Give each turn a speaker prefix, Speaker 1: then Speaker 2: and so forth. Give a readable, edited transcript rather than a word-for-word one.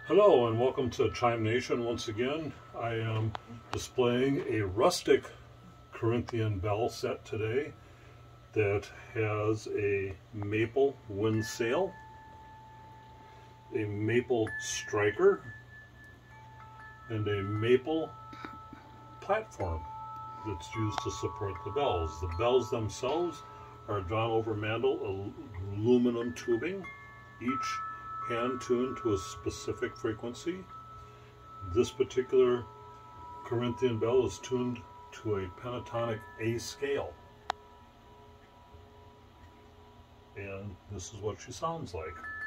Speaker 1: Hello and welcome to Chime Nation once again. I am displaying a rustic Corinthian bell set today that has a maple wind sail, a maple striker, and a maple platform that's used to support the bells. The bells themselves are drawn over mantle aluminum tubing, each hand tuned to a specific frequency. This particular Corinthian bell is tuned to a pentatonic A scale. And this is what she sounds like.